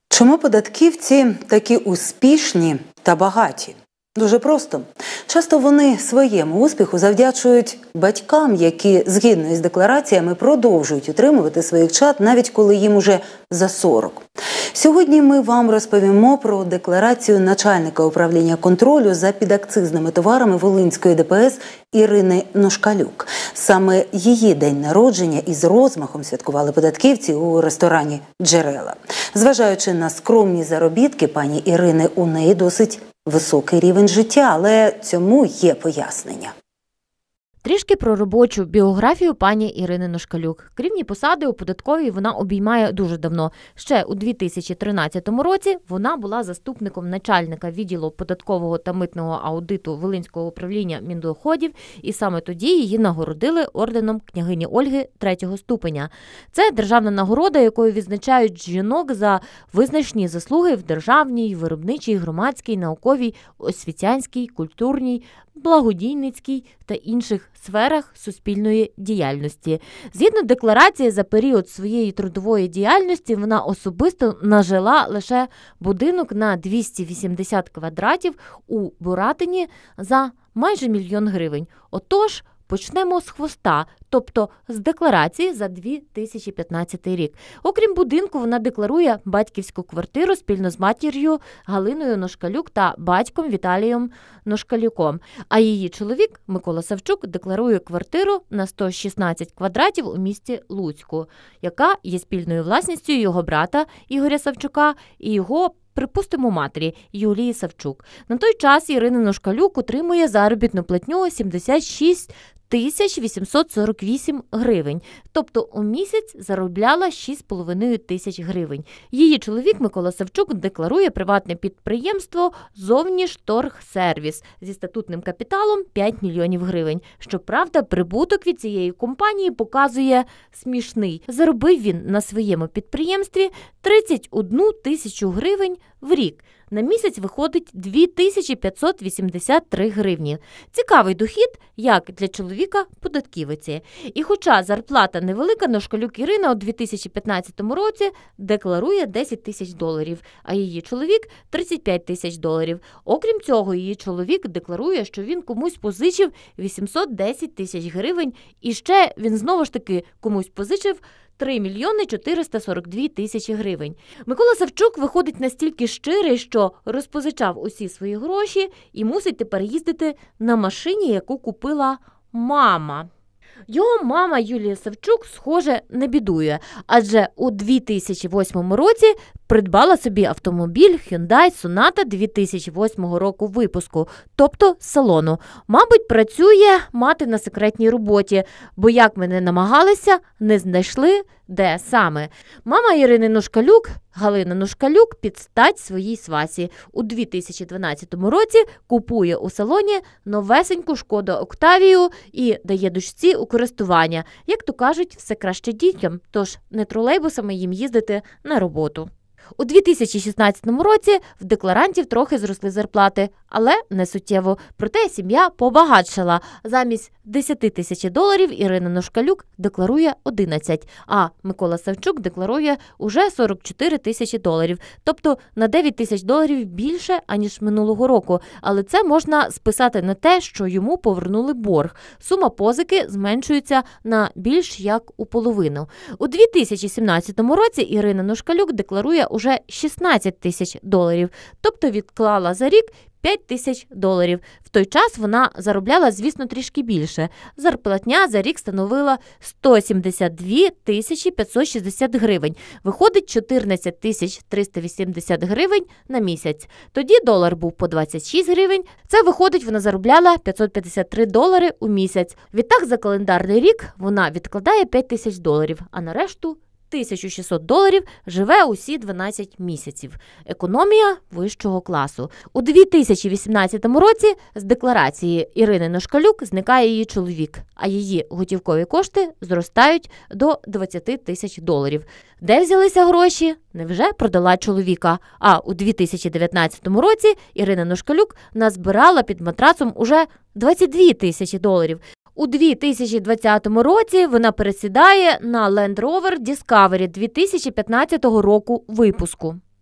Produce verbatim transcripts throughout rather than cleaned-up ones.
Чому податківці такі успішні та багаті? Дуже просто. Часто вони своєму успіху завдячують батькам, які, згідно із деклараціями, продовжують утримувати своїх чад, навіть коли їм уже за сорок. Сьогодні ми вам розповімо про декларацію начальника управління контролю за підакцизними товарами Волинської Д П С Ірини Ношкалюк. Саме її день народження із розмахом святкували податківці у ресторані «Джерела». Зважаючи на скромні заробітки пані Ірини, у неї досить високий рівень життя, але цьому є пояснення. Трішки про робочу біографію пані Ірини Ношкалюк. Керівні посади у податковій вона обіймає дуже давно. Ще у дві тисячі тринадцятому році вона була заступником начальника відділу податкового та митного аудиту Волинського управління Міндоходів, і саме тоді її нагородили орденом княгині Ольги третього ступеня. Це державна нагорода, якою відзначають жінок за визначні заслуги в державній, виробничій, громадській, науковій, освітянській, культурній, благодійницькій та інших сферах суспільної діяльності. Згідно декларації, за період своєї трудової діяльності вона особисто нажила лише будинок на двісті вісімдесят квадратів у Боратині за майже мільйон гривень. Отож, почнемо з хвоста, тобто з декларації за дві тисячі п'ятнадцятий рік. Окрім будинку, вона декларує батьківську квартиру спільно з матір'ю Галиною Ношкалюк та батьком Віталієм Ношкалюком. А її чоловік Микола Савчук декларує квартиру на сто шістнадцять квадратів у місті Луцьку, яка є спільною власністю його брата Ігоря Савчука і його, припустимо, матері Юлії Савчук. На той час Ірина Ношкалюк отримує заробітну платню сімдесят шість тисяч вісімсот сорок вісім гривень, тобто у місяць заробляла шість з половиною тисяч гривень. Її чоловік Микола Савчук декларує приватне підприємство «Зовнішторгсервіс» зі статутним капіталом п'ять мільйонів гривень. Щоправда, прибуток від цієї компанії показує смішний. Заробив він на своєму підприємстві тридцять одну тисячу гривень в рік. На місяць виходить дві тисячі п'ятсот вісімдесят три гривні. Цікавий дохід, як для чоловіка податківиці. І хоча зарплата невелика, Ношкалюк Ірина у дві тисячі п'ятнадцятому році декларує десять тисяч доларів, а її чоловік – тридцять п'ять тисяч доларів. Окрім цього, її чоловік декларує, що він комусь позичив вісімсот десять тисяч гривень, і ще він знову ж таки комусь позичив три мільйони чотириста сорок дві тисячі гривень. Микола Савчук виходить настільки щирий, що розпозичав усі свої гроші і мусить тепер їздити на машині, яку купила мама. Його мама Юлія Савчук, схоже, не бідує, адже у дві тисячі восьмому році придбала собі автомобіль Hyundai Sonata дві тисячі восьмого року випуску, тобто з салону. Мабуть, працює мати на секретній роботі, бо як ми не намагалися, не знайшли, де саме. Мама Ірини Ношкалюк, Галина Ношкалюк, під стать своїй свасі. У дві тисячі дванадцятому році купує у салоні новесеньку Шкоду Октавію і дає дочці у користування. Як то кажуть, все краще дітям, тож не тролейбусами їм їздити на роботу. У дві тисячі шістнадцятому році в декларантів трохи зросли зарплати, але не суттєво. Проте сім'я побагатшала. Замість десять тисяч доларів Ірина Ношкалюк декларує одинадцять, а Микола Савчук декларує уже сорок чотири тисячі доларів. Тобто на дев'ять тисяч доларів більше, аніж минулого року. Але це можна списати на те, що йому повернули борг. Сума позики зменшується на більш як у половину. У дві тисячі сімнадцятому році Ірина Ношкалюк декларує уже шістнадцять тисяч доларів, тобто відклала за рік п'ять тисяч доларів. В той час вона заробляла, звісно, трішки більше. Зарплатня за рік становила сто сімдесят дві тисячі п'ятсот шістдесят гривень. Виходить чотирнадцять тисяч триста вісімдесят гривень на місяць. Тоді долар був по двадцять шість гривень. Це виходить, вона заробляла п'ятсот п'ятдесят три долари у місяць. Відтак за календарний рік вона відкладає п'ять тисяч доларів, а на решту тисячу шістсот доларів живе усі дванадцять місяців. Економія вищого класу. У дві тисячі вісімнадцятому році з декларації Ірини Ношкалюк зникає її чоловік, а її готівкові кошти зростають до двадцять тисяч доларів. Де взялися гроші? Невже продала чоловіка? А у дві тисячі дев'ятнадцятому році Ірина Ношкалюк назбирала під матрацом уже двадцять дві тисячі доларів. У дві тисячі двадцятому році вона пересідає на Land Rover Discovery дві тисячі п'ятнадцятого року випуску.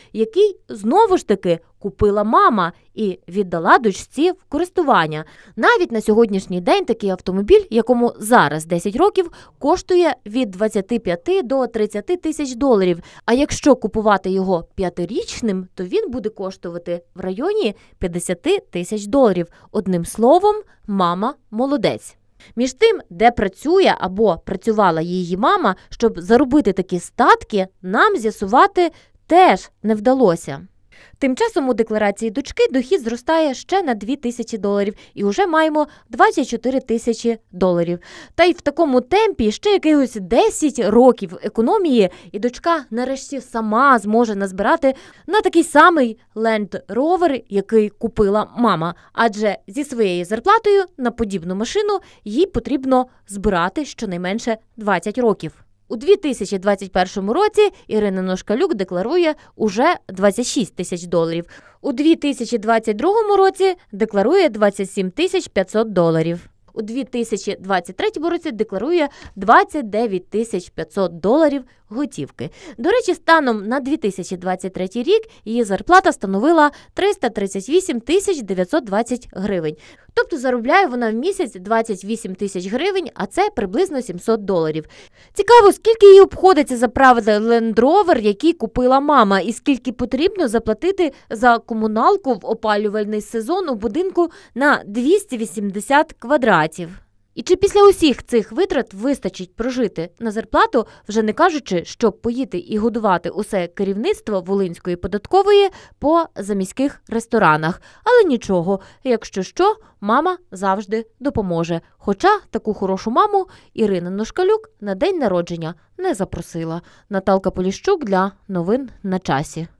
який, знову ж таки, купила мама і віддала дочці в користування. Навіть на сьогоднішній день такий автомобіль, якому зараз десять років, коштує від двадцяти п'яти до тридцяти тисяч доларів. А якщо купувати його п'ятирічним, то він буде коштувати в районі п'ятдесяти тисяч доларів. Одним словом, мама молодець. Між тим, де працює або працювала її мама, щоб заробити такі статки, нам з'ясувати теж не вдалося. Тим часом у декларації дочки дохід зростає ще на дві тисячі доларів і вже маємо двадцять чотири тисячі доларів. Та й в такому темпі ще якихось десять років економії і дочка нарешті сама зможе назбирати на такий самий Land Rover, який купила мама. Адже зі своєю зарплатою на подібну машину їй потрібно збирати щонайменше двадцять років. У дві тисячі двадцять першому році Ірина Ношкалюк декларує уже двадцять шість тисяч доларів. У дві тисячі двадцять другому році декларує двадцять сім тисяч п'ятсот доларів. У дві тисячі двадцять третьому році декларує двадцять дев'ять тисяч п'ятсот доларів готівки. До речі, станом на дві тисячі двадцять третій рік її зарплата становила триста тридцять вісім тисяч дев'ятсот двадцять гривень. Тобто заробляє вона в місяць двадцять вісім тисяч гривень, а це приблизно сімсот доларів. Цікаво, скільки їй обходиться заправити Land Rover, який купила мама, і скільки потрібно заплатити за комуналку в опалювальний сезон у будинку на двісті вісімдесят квадратів. І чи після усіх цих витрат вистачить прожити на зарплату, вже не кажучи, щоб поїти і годувати усе керівництво Волинської податкової по заміських ресторанах. Але нічого, якщо що, мама завжди допоможе. Хоча таку хорошу маму Ірина Ношкалюк на день народження не запросила. Наталка Поліщук для новин на часі.